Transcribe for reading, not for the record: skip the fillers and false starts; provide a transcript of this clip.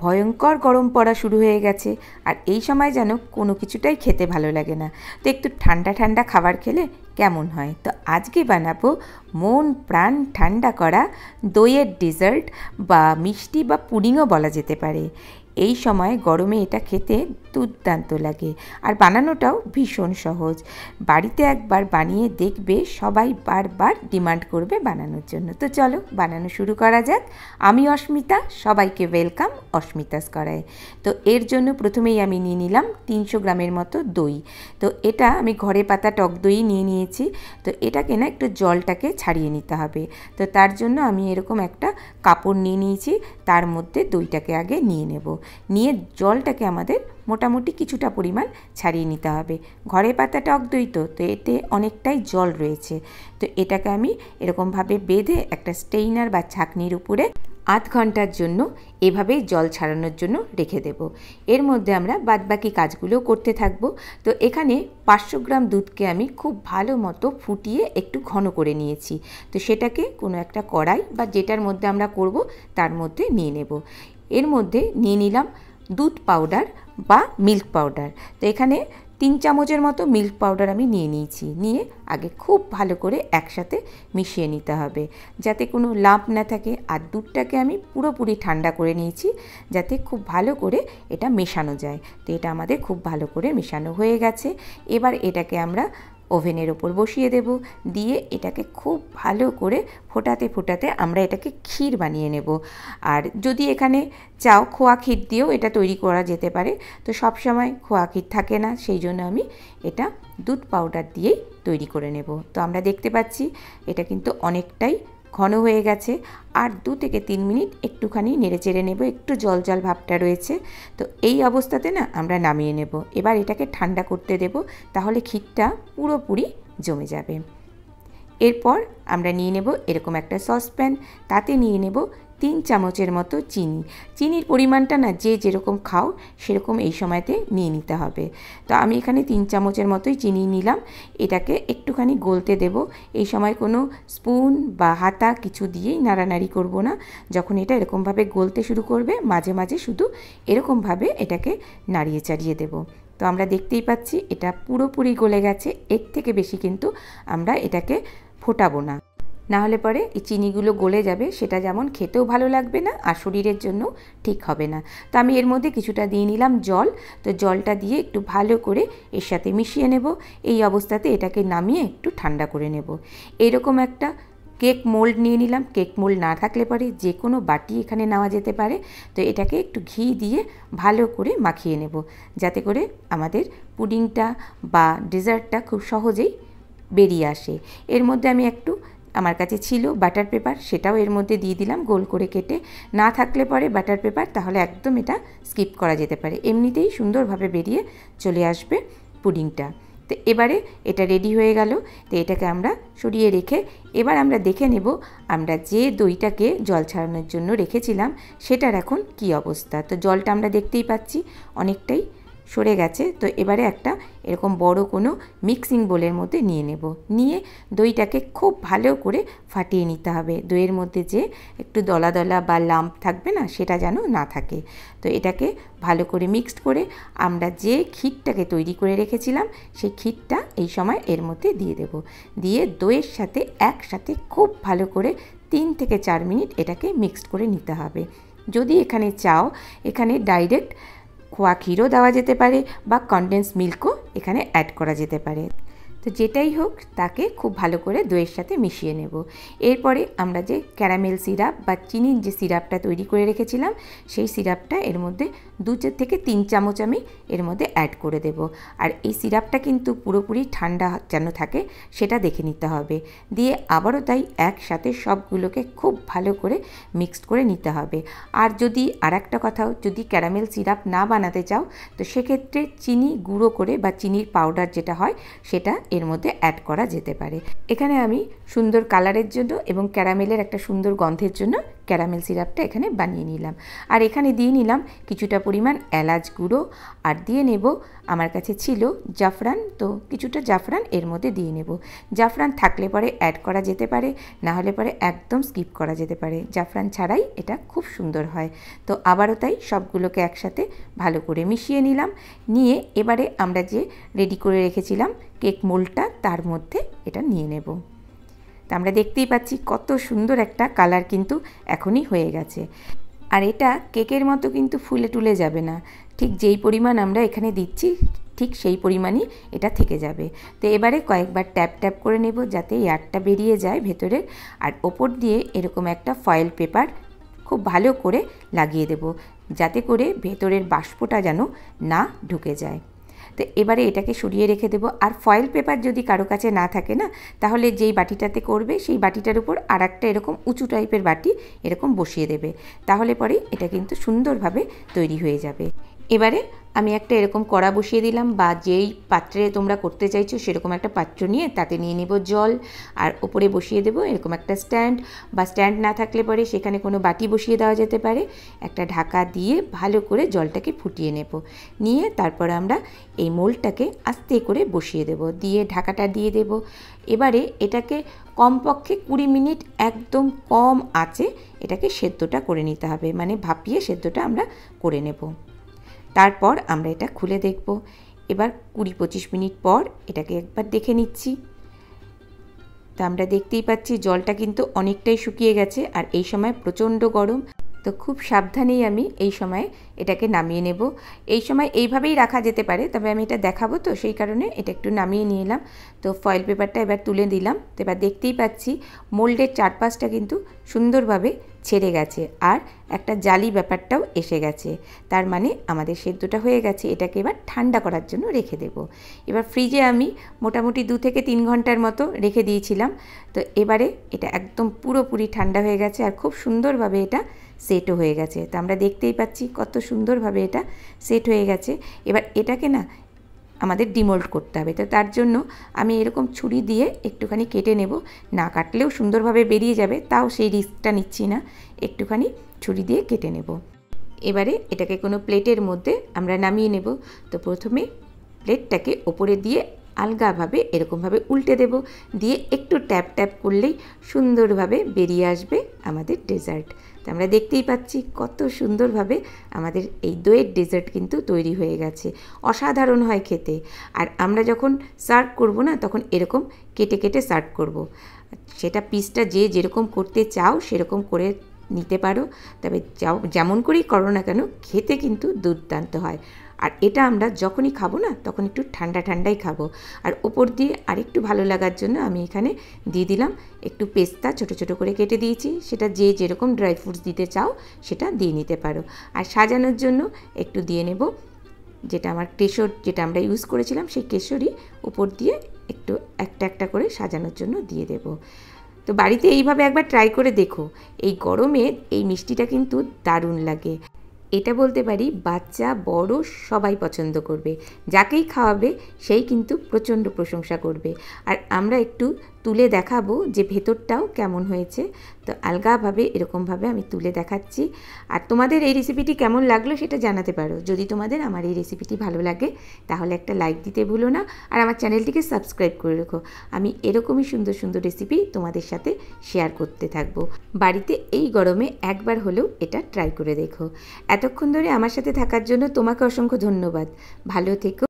ভয়ঙ্কর গরম পড়া শুরু হয়ে গেছে, আর এই সময় যেন কোনো কিছুটাই খেতে ভালো লাগে না। তো একটু ঠান্ডা ঠান্ডা খাবার খেলে কেমন হয়। তো আজকে বানাবো মন প্রাণ ঠান্ডা করা দইয়ের ডেজার্ট, বা মিষ্টি বা পুডিংও বলা যেতে পারে। এই সময় গরমে এটা খেতে দুর্দান্ত লাগে, আর বানানোটাও ভীষণ সহজ। বাড়িতে একবার বানিয়ে দেখবে, সবাই বারবার ডিমান্ড করবে বানানোর জন্য। তো চলো বানানো শুরু করা যাক। আমি অস্মিতা, সবাইকে ওয়েলকাম অস্মিতাস করায়। তো এর জন্য প্রথমেই আমি নিয়ে নিলাম 300 গ্রামের মতো দই। তো এটা আমি ঘরে পাতা টক দই নিয়ে নিয়েছি। তো এটাকে না একটু জলটাকে ছাড়িয়ে নিতে হবে। তো তার জন্য আমি এরকম একটা কাপড় নিয়ে নিয়েছি, তার মধ্যে দইটাকে আগে নিয়ে নেব। নিয়ে জলটাকে আমাদের মোটামুটি কিছুটা পরিমাণ ছাড়িয়ে নিতে হবে। ঘরে পাতা টক দই তো এতে অনেকটাই জল রয়েছে। তো এটাকে আমি এরকমভাবে বেঁধে একটা স্টেইনার বা ছাঁকনির উপরে আধ ঘন্টার জন্য এভাবেই জল ছাড়ানোর জন্য রেখে দেব। এর মধ্যে আমরা বাদবাকি কাজগুলো করতে থাকবো। তো এখানে 500 গ্রাম দুধকে আমি খুব ভালো মতো ফুটিয়ে একটু ঘন করে নিয়েছি। তো সেটাকে কোনো একটা কড়াই বা যেটার মধ্যে আমরা করব তার মধ্যে নিয়ে নেব। এর মধ্যে নিয়ে নিলাম দুধ পাউডার বা মিল্ক পাউডার। তো এখানে 3 চামচের মতো মিল্ক পাউডার আমি নিয়ে নিয়েছি। নিয়ে আগে খুব ভালো করে একসাথে মিশিয়ে নিতে হবে, যাতে কোনো লাম্প না থাকে। আর দুধটাকে আমি পুরোপুরি ঠান্ডা করে নিয়েছি, যাতে খুব ভালো করে এটা মেশানো যায়। তো এটা আমাদের খুব ভালো করে মেশানো হয়ে গেছে। এবার এটাকে আমরা ওভেনের ওপর বসিয়ে দেব। দিয়ে এটাকে খুব ভালো করে ফোটাতে ফোটাতে আমরা এটাকে ক্ষীর বানিয়ে নেব। আর যদি এখানে চাও খোয়া ক্ষীর দিয়েও এটা তৈরি করা যেতে পারে। তো সব সময় খোয়া ক্ষীর থাকে না, সেই জন্য আমি এটা দুধ পাউডার দিয়েই তৈরি করে নেব। তো আমরা দেখতে পাচ্ছি এটা কিন্তু অনেকটাই ঘন হয়ে গেছে। আর 2 থেকে 3 মিনিট একটুখানি নেড়ে চেড়ে নেব, একটু জল জল ভাবটা রয়েছে। তো এই অবস্থাতে না আমরা নামিয়ে নেব। এবার এটাকে ঠান্ডা করতে দেব, তাহলে ক্ষীরটা পুরোপুরি জমে যাবে। এরপর আমরা নিয়ে নেব এরকম একটা সসপ্যান, তাতে নিয়ে নেব 3 চামচের মতো চিনি। চিনির পরিমাণটা না যে যেরকম খাও সেরকম এই সময়তে নিয়ে নিতে হবে। তো আমি এখানে 3 চামচের মতোই চিনি নিলাম। এটাকে একটুখানি গলতে দেব। এই সময় কোনো স্পুন বা হাতা কিছু দিয়েই নাড়ানাড়ি করব না। যখন এটা এরকমভাবে গলতে শুরু করবে, মাঝে মাঝে শুধু এরকমভাবে এটাকে নাড়িয়ে চাড়িয়ে দেব। তো আমরা দেখতেই পাচ্ছি এটা পুরোপুরি গলে গেছে। এর থেকে বেশি কিন্তু আমরা এটাকে ফোটাবো না, নাহলে পরে এই চিনিগুলো গলে যাবে, সেটা যেমন খেতেও ভালো লাগবে না আর শরীরের জন্য ঠিক হবে না। তো আমি এর মধ্যে কিছুটা দিয়ে নিলাম জল। তো জলটা দিয়ে একটু ভালো করে এর সাথে মিশিয়ে নেব। এই অবস্থাতে এটাকে নামিয়ে একটু ঠান্ডা করে নেব। এরকম একটা কেক মোল্ড নিয়ে নিলাম। কেক মোল্ড না থাকলে পরে যে কোনো বাটি এখানে নেওয়া যেতে পারে। তো এটাকে একটু ঘি দিয়ে ভালো করে মাখিয়ে নেব, যাতে করে আমাদের পুডিংটা বা ডেজার্টটা খুব সহজেই বেরিয়ে আসে। এর মধ্যে আমি একটু, আমার কাছে ছিল বাটার পেপার, সেটাও এর মধ্যে দিয়ে দিলাম গোল করে কেটে। না থাকলে পরে বাটার পেপার, তাহলে একদম এটা স্কিপ করা যেতে পারে, এমনিতেই সুন্দরভাবে বেরিয়ে চলে আসবে পুডিংটা। তো এবারে এটা রেডি হয়ে গেল। তো এটাকে আমরা সরিয়ে রেখে এবার আমরা দেখে নেব আমরা যে দইটাকে জল ছাড়ানোর জন্য রেখেছিলাম সেটার এখন কি অবস্থা। তো জলটা আমরা দেখতেই পাচ্ছি অনেকটাই সরে গেছে। তো এবারে একটা এরকম বড় কোনো মিক্সিং বোলের মধ্যে নিয়ে নেব। নিয়ে দইটাকে খুব ভালো করে ফাটিয়ে নিতে হবে। দইয়ের মধ্যে যে একটু দলা দলা বা লাম্প থাকবে না, সেটা যেন না থাকে। তো এটাকে ভালো করে মিক্সড করে আমরা যে ক্ষীরটাকে তৈরি করে রেখেছিলাম সেই ক্ষীরটা এই সময় এর মধ্যে দিয়ে দেব। দিয়ে দইয়ের সাথে একসাথে খুব ভালো করে 3 থেকে 4 মিনিট এটাকে মিক্সড করে নিতে হবে। যদি এখানে চাও, এখানে ডাইরেক্ট খোয়া ক্ষীরও দেওয়া যেতে পারে বা কনডেন্স মিল্কও এখানে অ্যাড করা যেতে পারে। তো যেটাই হোক তাকে খুব ভালো করে দইয়ের সাথে মিশিয়ে নেব। এরপরে আমরা যে ক্যারামেল সিরাপ বা চিনির যে সিরাপটা তৈরি করে রেখেছিলাম, সেই সিরাপটা এর মধ্যে 2 থেকে 3 চামচ আমি এর মধ্যে অ্যাড করে দেব। আর এই সিরাপটা কিন্তু পুরোপুরি ঠান্ডা যেন থাকে সেটা দেখে নিতে হবে। দিয়ে আবারও তাই একসাথে সবগুলোকে খুব ভালো করে মিক্সড করে নিতে হবে। আর যদি আর একটা কথাও, যদি ক্যারামেল সিরাপ না বানাতে চাও, তো সেক্ষেত্রে চিনি গুঁড়ো করে বা চিনির পাউডার যেটা হয় সেটা এর মধ্যে অ্যাড করা যেতে পারে। এখানে আমি সুন্দর কালারের জন্য এবং ক্যারামেলের একটা সুন্দর গন্ধের জন্য ক্যারামেল সিরাপটা এখানে বানিয়ে নিলাম। আর এখানে দিয়ে নিলাম কিছুটা পরিমাণ এলাচ গুঁড়ো, আর দিয়ে নেব, আমার কাছে ছিল জাফরান, তো কিছুটা জাফরান এর মধ্যে দিয়ে নেব। জাফরান থাকলে পরে অ্যাড করা যেতে পারে, না হলে পরে একদম স্কিপ করা যেতে পারে। জাফরান ছাড়াই এটা খুব সুন্দর হয়। তো আবারও তাই সবগুলোকে একসাথে ভালো করে মিশিয়ে নিলাম। নিয়ে এবারে আমরা যে রেডি করে রেখেছিলাম কেক মোল্ডটা, তার মধ্যে এটা নিয়ে নেব। তা আমরা দেখতেই পাচ্ছি কত সুন্দর একটা কালার কিন্তু এখনই হয়ে গেছে। আর এটা কেকের মতো কিন্তু ফুলে টুলে যাবে না, ঠিক যেই পরিমাণ আমরা এখানে দিচ্ছি ঠিক সেই পরিমাণই এটা থেকে যাবে। তো এবারে কয়েকবার ট্যাপ ট্যাপ করে নেব যাতে এয়ারটা বেরিয়ে যায় ভেতরের। আর ওপর দিয়ে এরকম একটা ফয়েল পেপার খুব ভালো করে লাগিয়ে দেব, যাতে করে ভেতরের বাষ্পটা যেন না ঢুকে যায়। তো এবারে এটাকে সরিয়ে রেখে দেবো। আর ফয়েল পেপার যদি কারো কাছে না থাকে না, তাহলে যেই বাটিটাতে করবে সেই বাটিটার উপর আর একটা এরকম উঁচু টাইপের বাটি এরকম বসিয়ে দেবে, তাহলে পরে এটা কিন্তু সুন্দরভাবে তৈরি হয়ে যাবে। এবারে আমি একটা এরকম কড়া বসিয়ে দিলাম, বা যেই পাত্রে তোমরা করতে চাইছো সেরকম একটা পাত্র নিয়ে তাতে নিয়ে নেব জল, আর ওপরে বসিয়ে দেবো এরকম একটা স্ট্যান্ড, বা স্ট্যান্ড না থাকলে পরে সেখানে কোনো বাটি বসিয়ে দেওয়া যেতে পারে। একটা ঢাকা দিয়ে ভালো করে জলটাকে ফুটিয়ে নেব। নিয়ে তারপর আমরা এই মোল্ডটাকে আস্তে করে বসিয়ে দেব, দিয়ে ঢাকাটা দিয়ে দেব। এবারে এটাকে কমপক্ষে 20 মিনিট একদম কম আঁচে এটাকে সেদ্ধটা করে নিতে হবে, মানে ভাপিয়ে সেদ্ধটা আমরা করে নেব। তারপর আমরা এটা খুলে দেখব। এবার 20-25 মিনিট পর এটাকে একবার দেখে নিচ্ছি। তা আমরা দেখতেই পাচ্ছি জলটা কিন্তু অনেকটাই শুকিয়ে গেছে, আর এই সময় প্রচণ্ড গরম, তো খুব সাবধানেই আমি এই সময় এটাকে নামিয়ে নেব। এই সময় এইভাবেই রাখা যেতে পারে, তবে আমি এটা দেখাবো তো সেই কারণে এটা একটু নামিয়ে নিয়ে এলাম। তো ফয়েল পেপারটা এবার তুলে দিলাম। তো এবার দেখতেই পাচ্ছি মোল্ডের চারপাশটা কিন্তু সুন্দরভাবে ছেড়ে গেছে, আর একটা জালি ব্যাপারটাও এসে গেছে। তার মানে আমাদের সেদ্ধটা হয়ে গেছে। এটাকে এবার ঠান্ডা করার জন্য রেখে দেব। এবার ফ্রিজে আমি মোটামুটি 2 থেকে 3 ঘন্টার মতো রেখে দিয়েছিলাম। তো এবারে এটা একদম পুরোপুরি ঠান্ডা হয়ে গেছে, আর খুব সুন্দরভাবে এটা সেটও হয়ে গেছে। তো আমরা দেখতেই পাচ্ছি কত সুন্দরভাবে এটা সেট হয়ে গেছে। এবার এটাকে না আমাদের ডিমোল্ড করতে হবে। তো তার জন্য আমি এরকম ছুরি দিয়ে একটুখানি কেটে নেব, না কাটলেও সুন্দরভাবে বেরিয়ে যাবে, তাও সেই রিস্কটা নিচ্ছি না, একটুখানি ছুরি দিয়ে কেটে নেব। এবারে এটাকে কোনো প্লেটের মধ্যে আমরা নামিয়ে নেব। তো প্রথমে প্লেটটাকে ওপরে দিয়ে আলগাভাবে এরকমভাবে উল্টে দেব, দিয়ে একটু ট্যাপ ট্যাপ করলেই সুন্দরভাবে বেরিয়ে আসবে আমাদের ডেজার্ট। তো আমরা দেখতেই পাচ্ছি কত সুন্দরভাবে আমাদের এই দইয়ের ডেজার্ট কিন্তু তৈরি হয়ে গেছে। অসাধারণ হয় খেতে। আর আমরা যখন সার্ভ করব না, তখন এরকম কেটে কেটে সার্ভ করব। সেটা পিসটা যে যেরকম করতে চাও সেরকম করে নিতে পারো, তবে যেমন করেই করো না কেন খেতে কিন্তু দুর্দান্ত হয়। আর এটা আমরা যখনই খাবো না তখন একটু ঠান্ডা ঠান্ডাই খাবো। আর ওপর দিয়ে আরেকটু ভালো লাগার জন্য আমি এখানে দিয়ে দিলাম একটু পেস্তা, ছোট ছোট করে কেটে দিয়েছি। সেটা যে যেরকম ড্রাই ফ্রুটস দিতে চাও সেটা দিয়ে নিতে পারো। আর সাজানোর জন্য একটু দিয়ে নেব যেটা আমার কেশর, যেটা আমরা ইউজ করেছিলাম সেই কেশরই উপর দিয়ে একটু একটা একটা করে সাজানোর জন্য দিয়ে দেব। তো বাড়িতে এইভাবে একবার ট্রাই করে দেখো। এই গরমে এই মিষ্টিটা কিন্তু দারুণ লাগে। এটা বলতে পারি বাচ্চা বড় সবাই পছন্দ করবে, যাকেই খাওয়াবে সেই কিন্তু প্রচণ্ড প্রশংসা করবে। আর আমরা একটু তুলে দেখাবো যে ভেতরটাও কেমন হয়েছে। তো আলগাভাবে এরকমভাবে আমি তুলে দেখাচ্ছি। আর তোমাদের এই রেসিপিটি কেমন লাগলো সেটা জানাতে পারো। যদি তোমাদের আমার এই রেসিপিটি ভালো লাগে তাহলে একটা লাইক দিতে ভুলো না, আর আমার চ্যানেলটিকে সাবস্ক্রাইব করে রেখো। আমি এরকমই সুন্দর সুন্দর রেসিপি তোমাদের সাথে শেয়ার করতে থাকবো। বাড়িতে এই গরমে একবার হলেও এটা ট্রাই করে দেখো। এতক্ষণ ধরে আমার সাথে থাকার জন্য তোমাকে অসংখ্য ধন্যবাদ। ভালো থেকো।